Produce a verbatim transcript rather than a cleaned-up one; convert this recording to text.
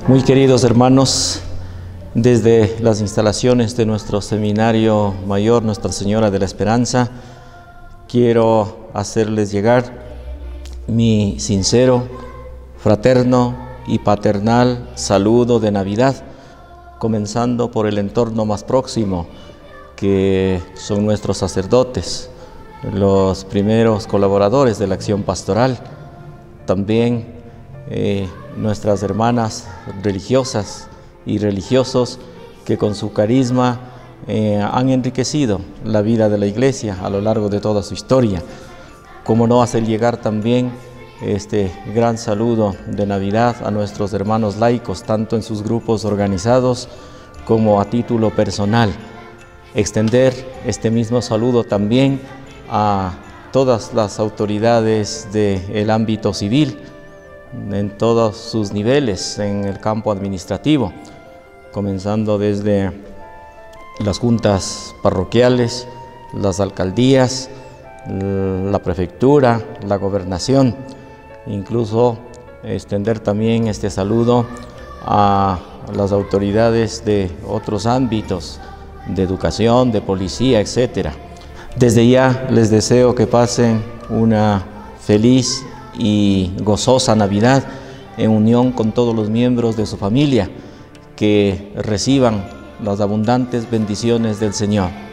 Muy queridos hermanos, desde las instalaciones de nuestro Seminario Mayor Nuestra Señora de la Esperanza, quiero hacerles llegar mi sincero, fraterno y paternal saludo de Navidad, comenzando por el entorno más próximo, que son nuestros sacerdotes, los primeros colaboradores de la acción pastoral, también eh, nuestras hermanas religiosas y religiosos que con su carisma eh, han enriquecido la vida de la Iglesia a lo largo de toda su historia. Cómo no hacer llegar también este gran saludo de Navidad a nuestros hermanos laicos, tanto en sus grupos organizados como a título personal. Extender este mismo saludo también a todas las autoridades del ámbito civil, en todos sus niveles, en el campo administrativo, comenzando desde las juntas parroquiales, las alcaldías, la prefectura, la gobernación, incluso extender también este saludo a las autoridades de otros ámbitos, de educación, de policía, etcétera. Desde ya les deseo que pasen una feliz y gozosa Navidad en unión con todos los miembros de su familia, que reciban las abundantes bendiciones del Señor.